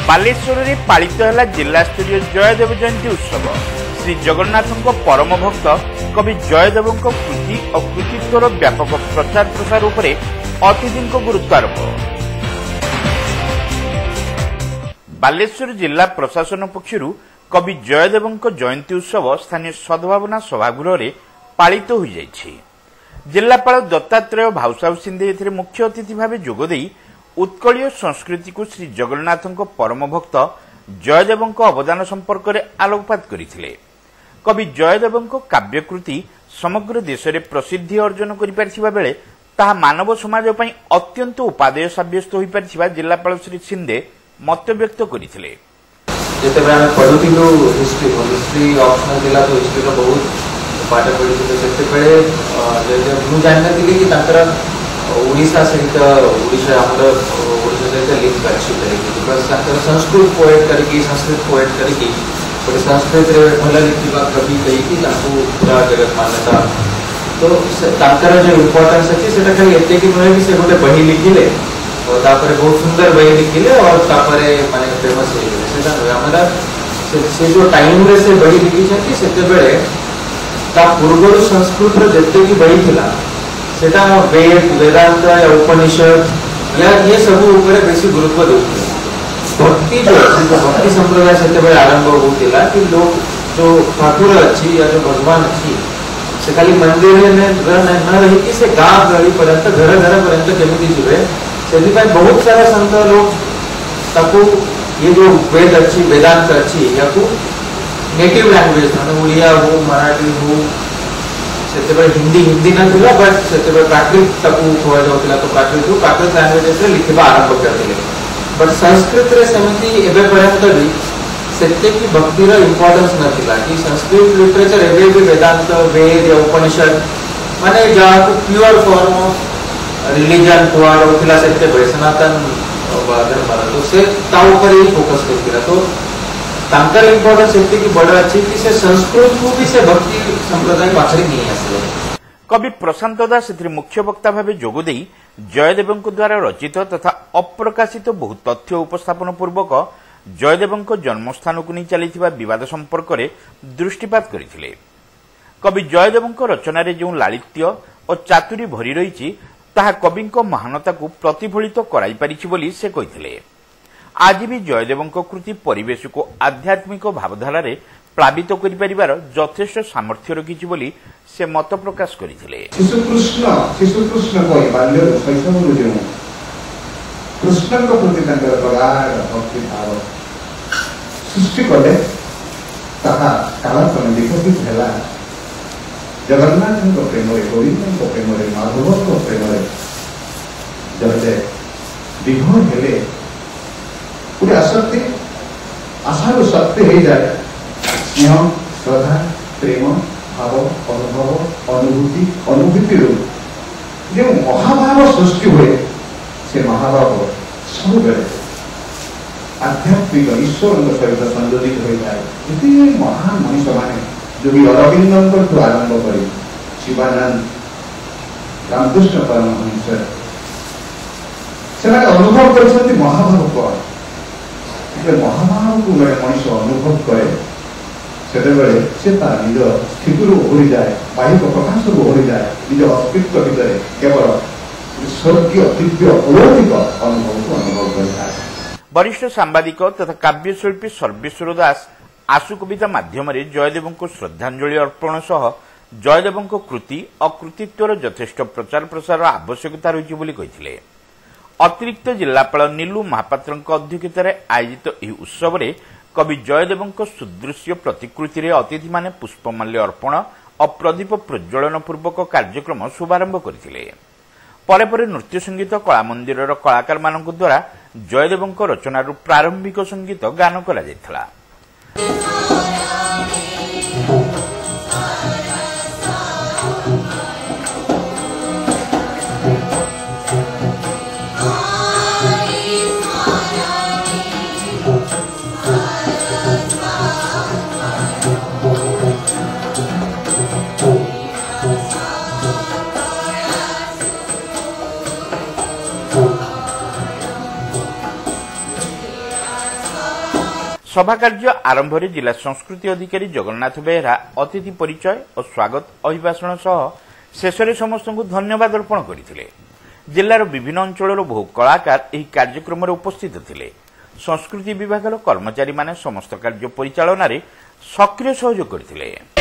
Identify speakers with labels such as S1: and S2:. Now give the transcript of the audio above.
S1: बालेश्वर में पालित है जिला स्तरीय जयदेव जयंती उत्सव। श्री जगन्नाथ परम भक्त कवि जयदेव कृति और कृतित्वर व्यापक प्रचार प्रसार उपरे अतिथि गुरुत्वारोप। बालेश्वर जिला प्रशासन पक्षर कवि जयदेव जयंती उत्सव स्थानीय सद्भावना सभागृह में पालित हो जाइछि। जिलापाल दत्तात्रेय भाउसाउ सिंधे एथिरे मुख्य अतिथि भाव जोगदेई उत्कलीय संस्कृति को श्री जगन्नाथ परम भक्त जयदेव अवदान संपर्क में आलोकपात करथिले। कवि जयदेव काव्यकृति समग्र देश में प्रसिद्धि अर्जन करिपारथिबा बेले ताहा मानव समाज पई अत्यंत उपादेय साब्यस्त होई पारथिबा जिलापाल श्री सिंधे मत व्यक्त करथिले।
S2: जेतेबे हम पढुथिलु हिस्ट्री ऑप्शनल जिला तो हिस्ट्री रो बहुत पाठ पढिथिलु सेते बेले जे मु जाननथिली कि ताकर ओडिशा सहित ओडिशा हमर ओडिशा सहित लिंक अछि तरीके बिकॉज़ ताकर संस्कृत पोएट करके और संस्कृत रे भल लिखिबा कवि कहि कि ताकू पूरा जगत मान्यता तो ताकर जो इंपोर्टेंस अछि सेटा खाली एते कि नय कि से गोटे बही लिखिले और तापर बहुत सुंदर बही लिखिले और तापर माने फेमस हो गेले सेटा हमरा से जो टाइम रे से बही लिखि छथि सेते बेले ता पूर्वरु संस्कृत रे जत्ते कि बही थिला सेटा वेद वेदांत या उपनिषद या ये सब ऊपर बेसी गुरुत्व देउथे। भक्ति जो भक्ति संप्रदाय से आरंभ होता कि लोग जो ठाकुर अच्छी या जो भगवान अच्छी से खाली मंदिर में न रही कि से गाँव गली पर्यंत घर घर पर्यंत केमी जीवे से बहुत सारा संत लोग ताकू ये जो वेद अच्छी वेदांत अच्छी या नेटिव लैंग्वेज मैंने ओडिया हो मराठी हो से हिंदी न थिला बट से प्राकृत ताकू कह जाउतिला तो प्राकृत लैंग्वेज से लिखिबा आरंभ करथिले। बट संस्कृत रे समिति एबे पर्यंत भी सेते की भक्ति रो इंपोर्टेंस नथिला कि संस्कृत लिटरेचर एबे भी वेदांत वेद या उपनिषद माने जा प्योर फॉर्म ऑफ रिलीजन कुआर होतिला सेते बे सनातन धर्म तो से ता ऊपर ही फोकस करतिला तो तांकर इंपोर्टेंस सेते की बड़ अछि कि से संस्कृत को भी से भक्ति संप्रदाय पाछरी नहीं आसे।
S1: कवि प्रशांत दास मुख्य वक्ता भाव जोगदेई जयदेव द्वारा रचित तथा अप्रकाशित बहु तथ्य उपस्थापन पूर्वक जयदेव जन्मस्थान को नहीं चली विवाद संपर्क में दृष्टिपात करथिले। कवि जयदेव रचन जो लालित्य और चातुरी भरी रही ताहा कवि महानता को प्रतिफलित कराई पारिछि बोली से कहिथिले। आज भी जयदेव कृति परिवेश को आध्यात्मिक भावधारा प्लावित करिपारिबार यथेष्ट सामर्थ्य रखिछि बोली से मत प्रकाश करथिले।
S3: शिशु कृष्ण कोई बाल्य शैशव जो कृष्ण को प्रति तंकर प्रगाढ़ भक्ति भाव सृष्टि कले ताहा काल क्रमे विकसित हैला। जगन्नाथ को प्रेम रे गोविंद को प्रेम रे माधव को प्रेम रे जबे विभोर हेले पूरी आसक्ति आशार शक्ति हो जाए स्नेह श्रद्धा प्रेम भाव अनुभव अनुभूति जो महाभाव सृष्टि हुए से महाभाव सब बेले आध्यात्मिक ईश्वर सहित संयोजित हो जाए। ये महान मनीष मैंने जो भी अरविंद आरंभ कर शिवानंद रामकृष्ण परमहंस से अनुभव कर महाभाव को महाभाव को मनीष अनुभव करे से निज स्थिति ओहरी जाए बाह्य प्रकाश ओहरी जाए निज अस्तित्व भितर केवल स्वर्गीय दिव्य अलौकिक अनुभव को अनुभव करता है।
S1: वरिष्ठ सांबादिक तथा काव्यशिल्पी सर्वेश्वर दास आशु कविता माध्यम जयदेव को श्रद्धांजलि अर्पण सह जयदेव कृति और कृतित्वर यथेष्ट प्रचार प्रसार आवश्यकता रही। अतिरिक्त जिलापाल नीलू महापात्र अध्यक्षतार आयोजित यह उत्सव में कवि जयदेव सुदृश्य प्रतिकृति रे अतिथि माने पुष्पमाल्य अर्पण और प्रदीप प्रज्वलन पूर्वक कार्यक्रम शुभारंभ करथिले। परे परे नृत्य संगीत कला मंदिर कलाकार मानक द्वारा जयदेव रचनारू प्रारंभिक संगीत गान करा जायथिला। सभा कार्य आरंभ में जिला संस्कृति अधिकारी जगन्नाथ बेहरा अतिथि परिचय और स्वागत अभिभाषण सह शेष में समस्त को धन्यवाद अर्पण करते। जिलार विभिन्न अंचल बहु कलाकार यह कार्यक्रम में उपस्थित थे। संस्कृति विभाग कर्मचारी माने समस्त कार्य परिचालन सक्रिय सहयोग करते।